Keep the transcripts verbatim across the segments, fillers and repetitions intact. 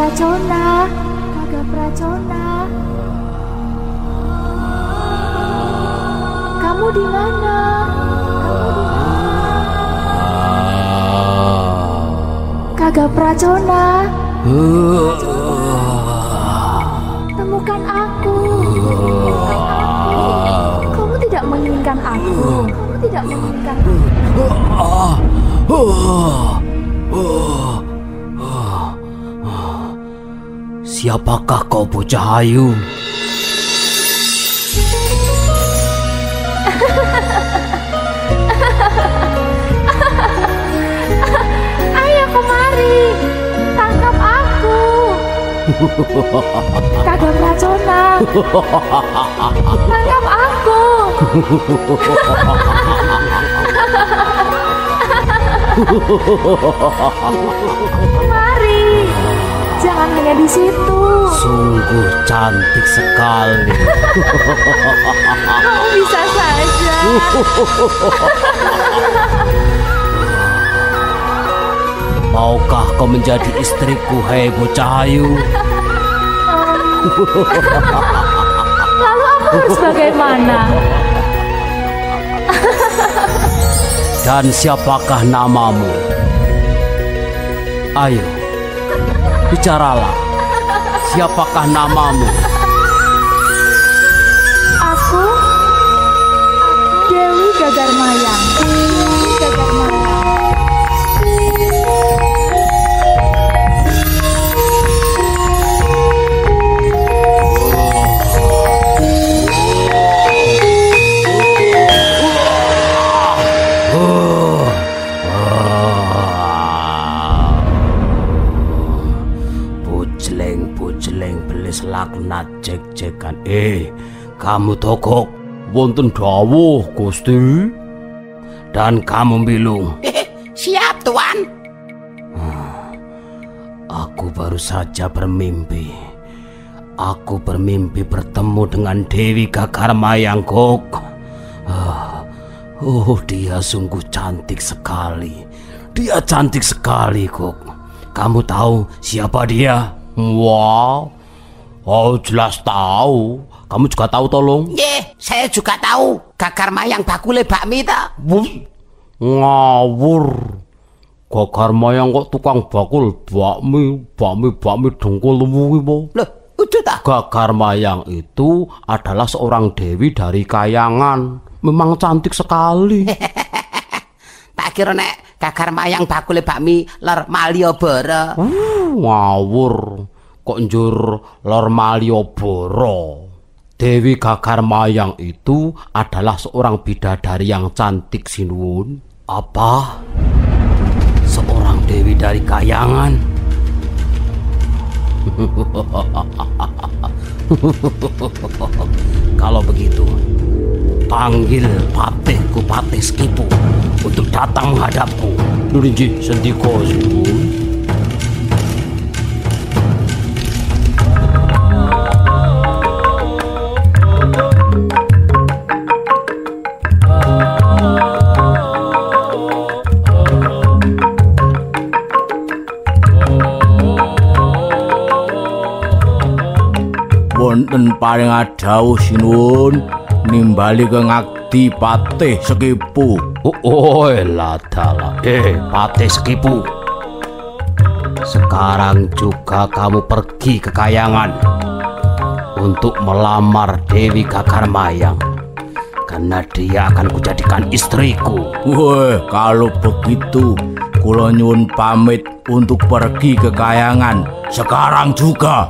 Pracona, Kakak Pracona. Kamu di mana? Kakak Pracona. Temukan aku. Kamu tidak menginginkan aku. Kamu tidak menginginkan aku. Siapakah kau, bocah ayu? Ayo kemari, tangkap aku. Kakak Pracona, tangkap aku. Mari, jangan hanya di situ. Sungguh cantik sekali. Kamu bisa saja. Maukah kau menjadi istriku, hei bocah ayu? Lalu aku harus bagaimana? Dan siapakah namamu? Ayo, bicaralah. Siapakah namamu? Aku Dewi Gagar Mayang. Dewi Gagar Mayang. Laknat jek-jekan. Eh, kamu tokok wonten dawuh Gusti. Dan kamu bilung. Siap, Tuan. Aku baru saja bermimpi. Aku bermimpi bertemu dengan Dewi Gagar Mayang, Kok. Oh, dia sungguh cantik sekali. Dia cantik sekali, Kok. Kamu tahu siapa dia? Wow. Oh, jelas tahu. Kamu juga tahu, tolong? Ye, saya juga tahu. Gagar Mayang bakule bakmi ta. Ngawur. Gagar Mayang kok tukang bakul bakmi, bakmi bakmi dengkul luwi po. Loh, udah ta? Gagar Mayang itu adalah seorang dewi dari Kayangan. Memang cantik sekali. Tak kira nek Gagar Mayang bakule bakmi ler Malioboro. Uh, ngawur. Kok njur Lor Malioboro. Dewi Gagar Mayang itu adalah seorang bidadari yang cantik, Sinuwun. Apa? Seorang dewi dari Kayangan? Kalau begitu, panggil patihku Patih Skipu untuk datang menghadapku. Nurinji sendiko, Sinuwun. Wonten paring adhawuh Sinuwun nimbali ke ngakti Patih Skipu. Oh, oh ladala. Eh, Patih Skipu. Sekarang juga kamu pergi ke Kayangan untuk melamar Dewi Gagar Mayang. Karena dia akan kujadikan istriku. Wah, kalau begitu kula nyuwun pamit untuk pergi ke Kayangan sekarang juga.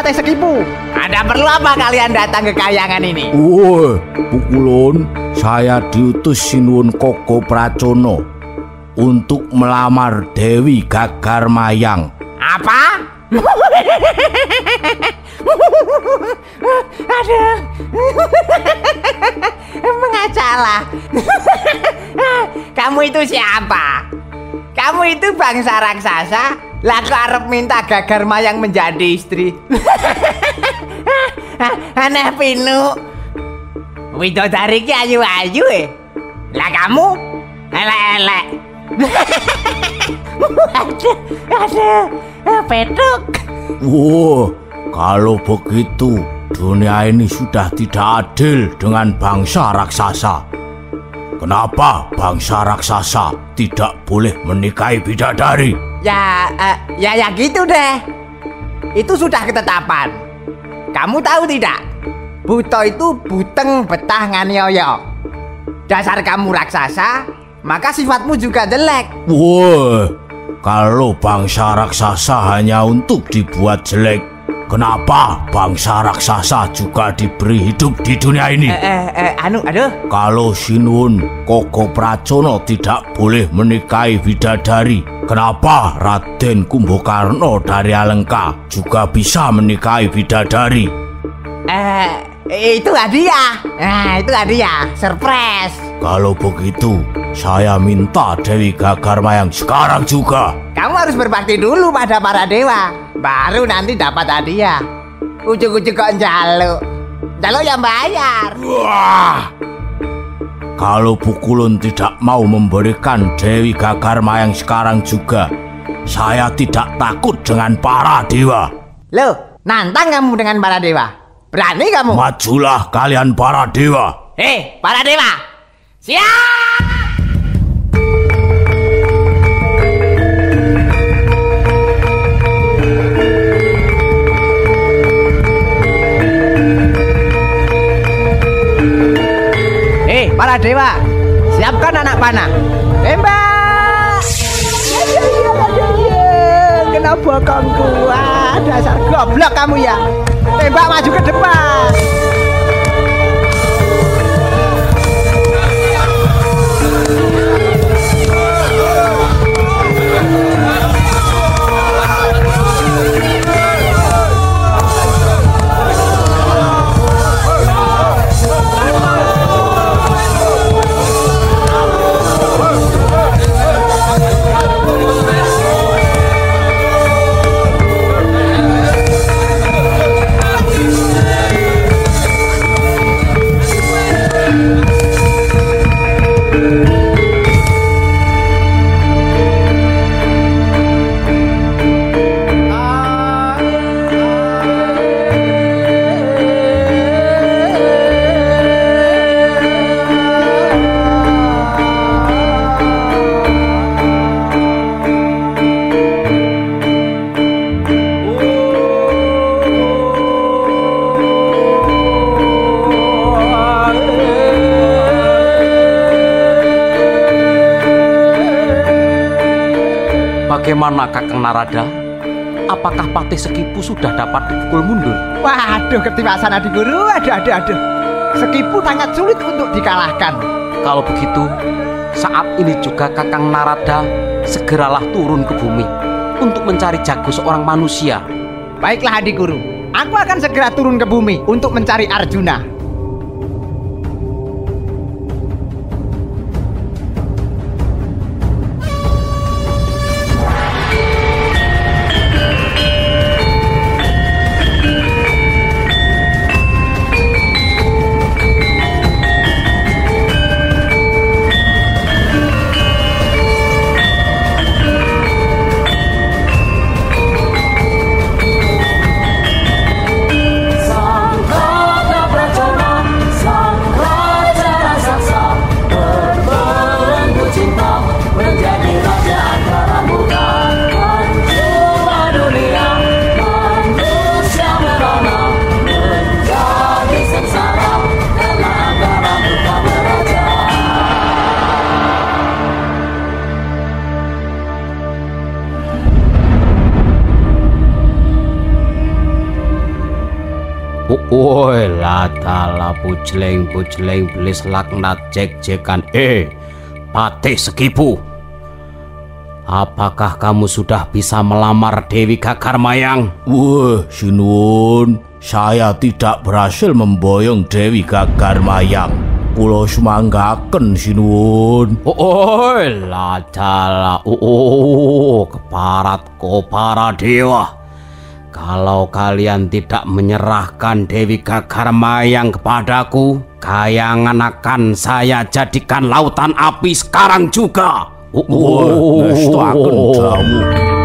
Patih Sekipu. Ada perlu apa kalian datang ke kayangan ini? Woi, Pukulun, saya diutus Sinuwun Koko Pracono untuk melamar Dewi Gagar Mayang. Apa? Aduh. Mengacalah. Kamu itu siapa? Kamu itu bangsa raksasa? Lah kok arep minta Gagar Mayang menjadi istri? Aneh pinu. Widodari ki ayu-ayu eh. Lah kamu elek-elek. Aduh, aduh, peduk. Wow, kalau begitu dunia ini sudah tidak adil dengan bangsa raksasa. Kenapa bangsa raksasa tidak boleh menikahi bidadari? Ya, uh, ya, ya gitu deh. Itu sudah ketetapan. Kamu tahu tidak? Buto itu buteng betah nganioyo. Dasar kamu raksasa, maka sifatmu juga jelek. Wah, kalau bangsa raksasa hanya untuk dibuat jelek, kenapa bangsa raksasa juga diberi hidup di dunia ini? Eh, eh, eh, anu, aduh. Kalau Sinuwun Koko Pracono tidak boleh menikahi bidadari, kenapa Raden Kumbakarna dari Alengka juga bisa menikahi bidadari? Eh, itu hadiah. Nah, itu hadiah, surprise. Kalau begitu, saya minta Dewi Gagar Mayang sekarang juga. Kamu harus berbakti dulu pada para dewa, baru nanti dapat hadiah. Ujuk-ujuk kok njaluk. Njaluk yang bayar. Wah! Kalau Pukulun tidak mau memberikan Dewi Gagar Mayang sekarang juga, saya tidak takut dengan para dewa. Loh, nantang kamu dengan para dewa? Berani kamu? Majulah kalian para dewa. Hei, para dewa, siap! Hei, para dewa, siapkan anak panah. Tembak! Kena bokongku. Wah, dasar goblok kamu ya. Tembak maju ke depan. Bagaimana Kakang Narada? Apakah Patih Sekipu sudah dapat dipukul mundur? Waduh, ketiwasan adik guru. Aduh, aduh, aduh. Sekipu sangat sulit untuk dikalahkan. Kalau begitu, saat ini juga Kakang Narada segeralah turun ke bumi untuk mencari jago seorang manusia. Baiklah adik guru, aku akan segera turun ke bumi untuk mencari Arjuna. Sang Gagar Pracono Woi latala pucleng pucleng belis laknat jek-jekan eh Patih Sekipu. Apakah kamu sudah bisa melamar Dewi Gagarmayang? Wah, Sinuwun, saya tidak berhasil memboyong Dewi Gagarmayang. Kula sumanggaken Sinuwun. Oh, latala oh, keparat ko para dewa. Kalau kalian tidak menyerahkan Dewi Gagarmayang kepadaku, kayangan akan saya jadikan lautan api sekarang juga. Oh, oh, ngestaken dawu.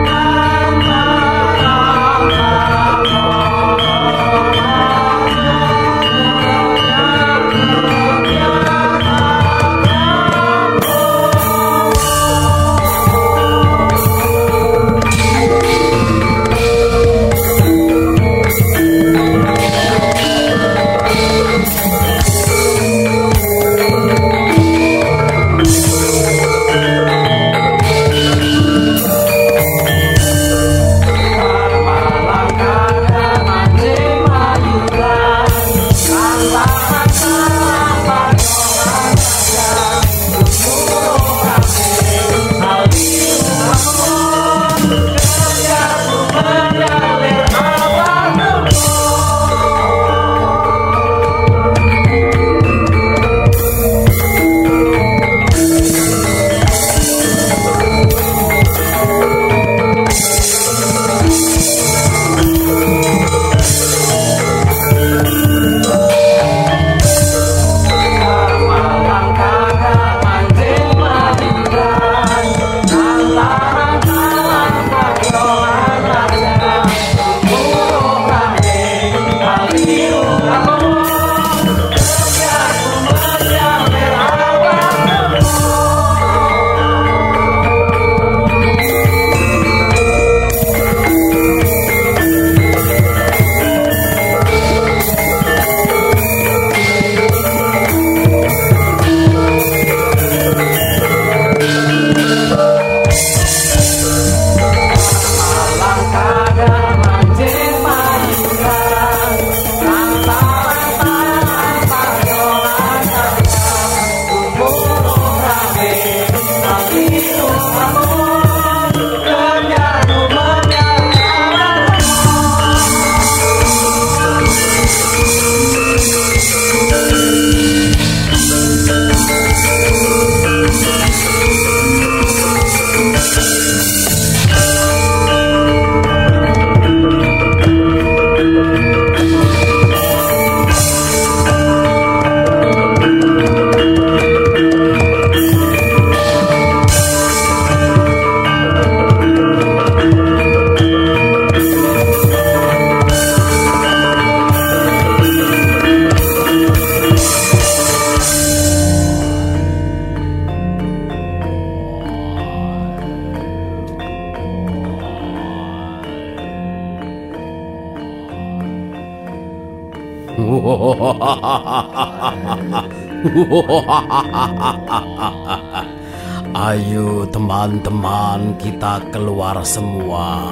Ayo teman-teman, kita keluar semua.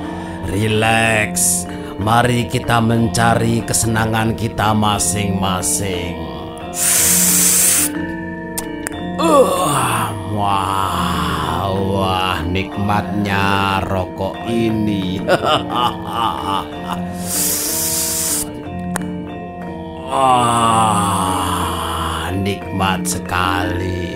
Relax. Mari kita mencari kesenangan kita masing-masing. Uh, wah, wah, nikmatnya rokok ini. Wah, nikmat sekali.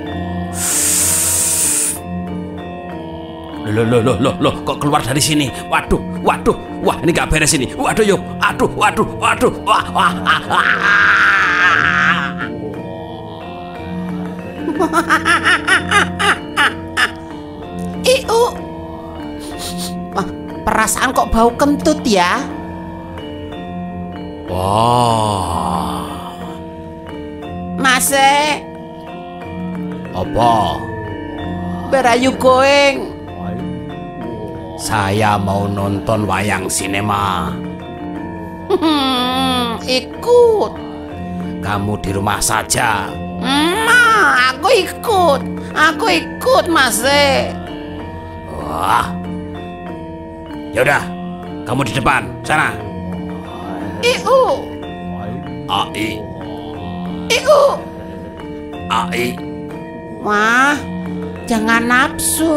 Loh, loh, loh, loh, loh, kok keluar dari sini? Waduh, waduh, wah, ini gak beres ini. Waduh, yuk, aduh, waduh, waduh, wah, wah, wah, wah. Iu, wah, perasaan kok bau kentut ya? Wah, Mase, apa? where are you going? Saya mau nonton wayang sinema. Hmm, ikut. Kamu di rumah saja. Ma, aku ikut. Aku ikut, Mase. Wah, yaudah, kamu di depan sana. Iu. Ai. Iu. Ai. Wah, jangan nafsu.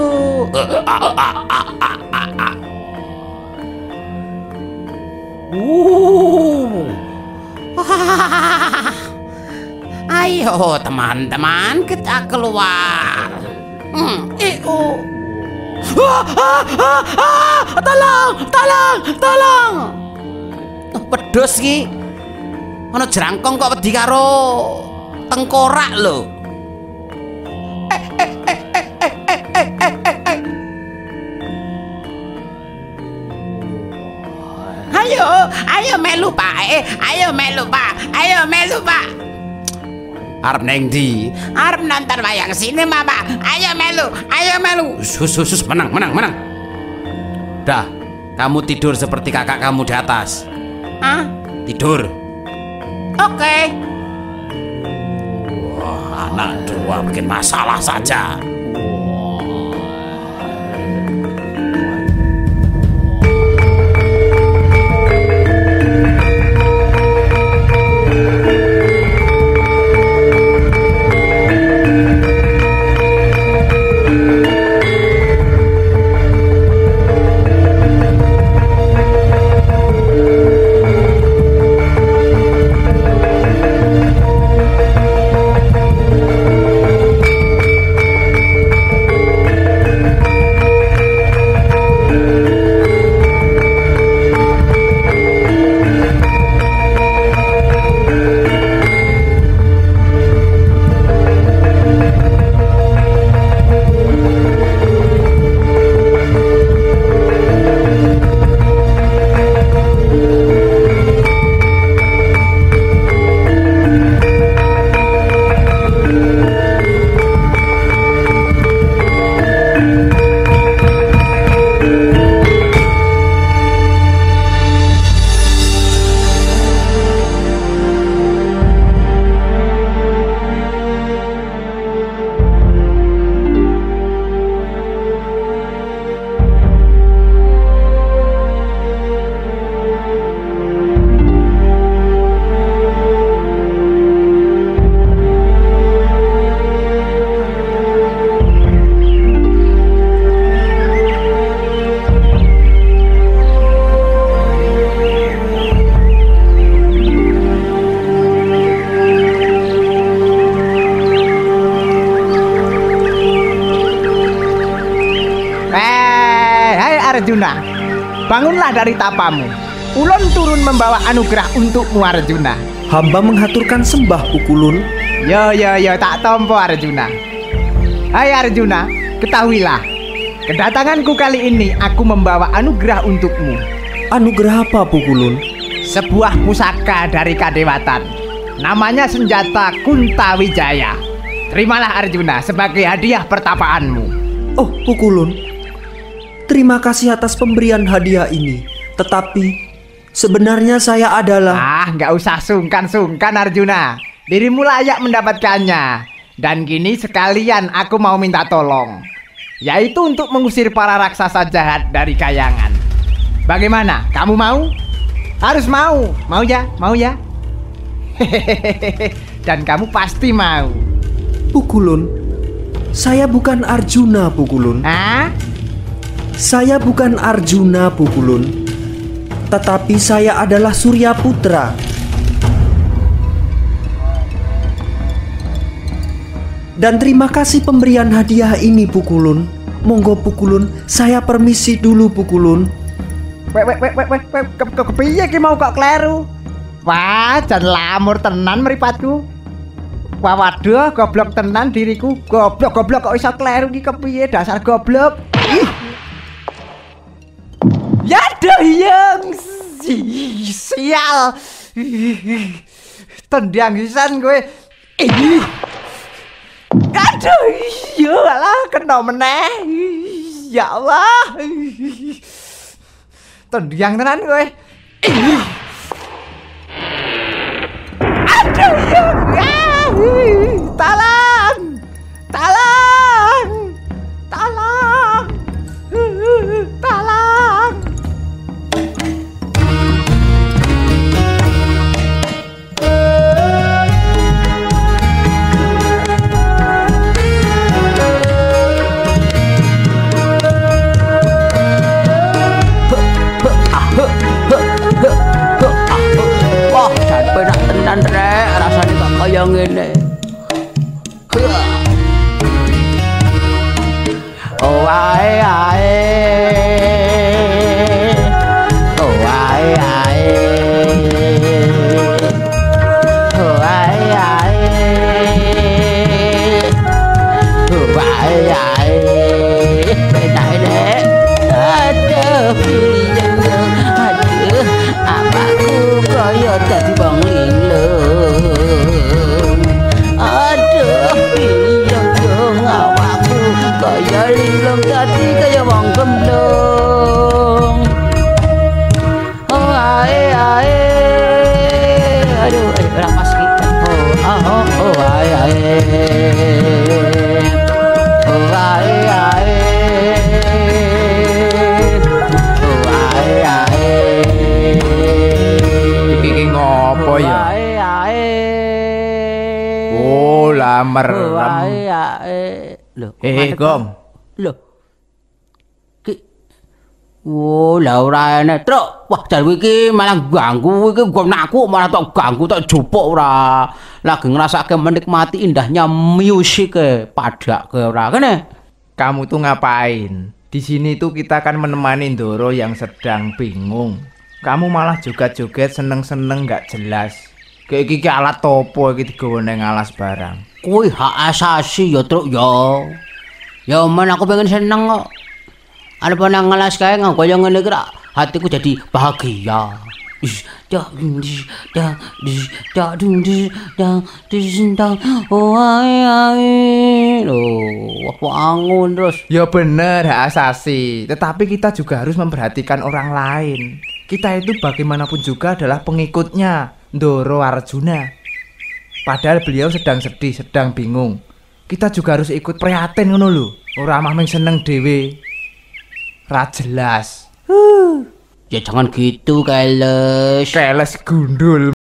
Uh. Wah. Ayo teman-teman kita keluar. Hmm, iu. Ah, ah, ah, ah, tolong, tolong, tolong. Oh, pedus ki. Ono jerangkong kok wedi karo tengkorak lho. Eh, eh, eh, eh, eh, eh, eh, eh, eh, eh. Ayo, ayo melu Pak. Eh, ayo melu Pak. Ayo melu Pak. Arep neng ndi? Arep nonton wayang sinema, Pak. Ayo melu, ayo melu. Sus, sus, sus, menang, menang, menang. Dah, kamu tidur seperti kakak kamu di atas. Ah, Tidur. oke. Wah, anak dua bikin masalah saja. Arjuna, bangunlah dari tapamu. Ulun turun membawa anugerah untukmu, Arjuna. Hamba menghaturkan sembah, Pukulun. Yo yo yo, tak tompo Arjuna. Hai Arjuna, ketahuilah, kedatanganku kali ini aku membawa anugerah untukmu. Anugerah apa, Pukulun? Sebuah pusaka dari Kadewatan. Namanya senjata Kuntawijaya. Terimalah Arjuna sebagai hadiah pertapaanmu. Oh, Pukulun, terima kasih atas pemberian hadiah ini. Tetapi sebenarnya saya adalah... Ah, nggak usah sungkan-sungkan Arjuna. Dirimu layak mendapatkannya. Dan kini sekalian aku mau minta tolong, yaitu untuk mengusir para raksasa jahat dari Kayangan. Bagaimana? Kamu mau? Harus mau. Mau ya? Mau ya? Hehehe. Dan kamu pasti mau. Pukulun, saya bukan Arjuna, Pukulun. Hah? Saya bukan Arjuna, Pukulun. Tetapi saya adalah Surya Putra. Dan terima kasih pemberian hadiah ini, Pukulun. Monggo Pukulun, saya permisi dulu, Pukulun. Wek wek wek wek wek ke ke kepiye ki mau kok kleru? Wah, jan lamur tenan mripatku. Wah, waduh, goblok tenan diriku. Goblok-goblok kok iso kleru ki kepiye, dasar goblok. Ih. Ya doyong. Sial. Tendang pisan kowe. Ih. Aduh, iya lah, kena meneh. Ya Allah. Tendang tenan kowe. Aduh, ya. Tolong. Tolong. Tolong. Tolong. ngene. Oh ae ae. Oh ae ae. Oh ae ae. Oh ae ae. Enak deh. Aduh piye. Aduh apaku kaya dadi wong linglung. Aduh piye dong awakku kaya linglung dadi kaya wong gemblung. Oh ae ae. Aduh eh ora pas iki. Oh oh oh ae ae. Oh ae ae. Oh ae ae. Iki ngopo ya? Ae ae. Oh, lah merem. Ae ae. Lho, Eh, Gong. lho. Ki Oh, lah ora enek, Truk. Wah, jar iki malah ganggu iki gonakku malah tok ganggu tok jupuk ora. Lagi ngrasake menikmati indahnya musik e, padak ke ora kene. Kamu tuh ngapain? Di sini tuh kita kan menemani Ndoro yang sedang bingung. Kamu malah joget-joget seneng-seneng gak jelas. Kayak iki alat topo iki digawa nang alas barang. Kuwi hak asasi ya, Truk ya. Ya men aku pengen seneng kok. Ada nang ngelas kae nganggo yang ngene iki hatiku jadi bahagia. Ish, dah, dis, dah, dis, dah, dis, dah, dis, dah, oh ai ai, loh, wangun terus. Ya bener hak asasi, tetapi kita juga harus memperhatikan orang lain. Kita itu bagaimanapun juga adalah pengikutnya Ndoro Arjuna. Padahal beliau sedang sedih, sedang bingung. Kita juga harus ikut prihatin ngono lho. Ora mah meng seneng dhewe. Ra jelas. Ya jangan gitu, Keles. Keles gundul.